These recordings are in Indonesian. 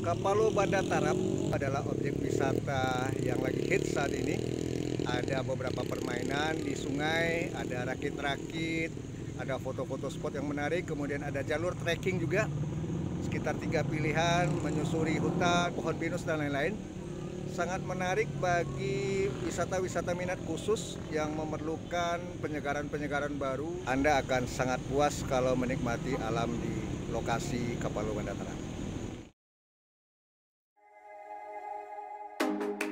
Kapalo Banda Taram adalah objek wisata yang lagi hits saat ini. Ada beberapa permainan di sungai, ada rakit-rakit, ada foto-foto spot yang menarik, kemudian ada jalur trekking juga. Sekitar 3 pilihan, menyusuri hutan, pohon pinus, dan lain-lain. Sangat menarik bagi wisata-wisata minat khusus yang memerlukan penyegaran-penyegaran baru. Anda akan sangat puas kalau menikmati alam di lokasi Kapalo Banda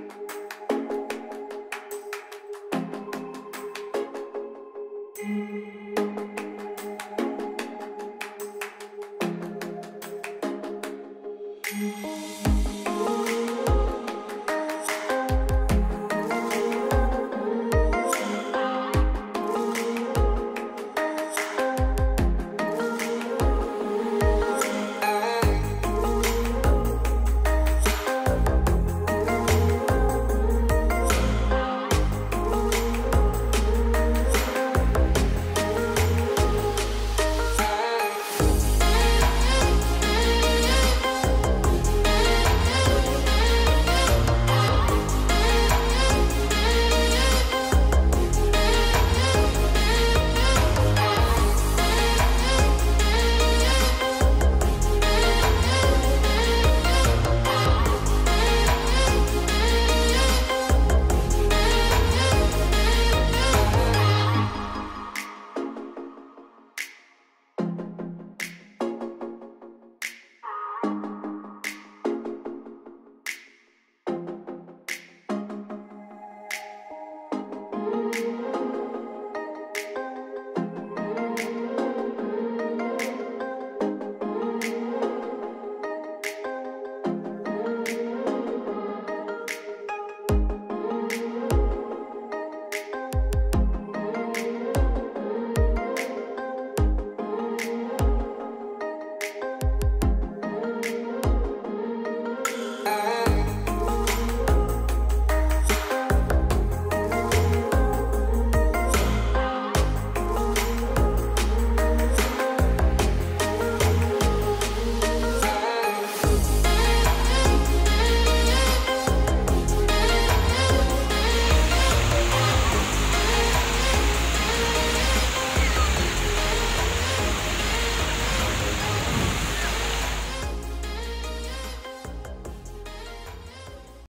Taram.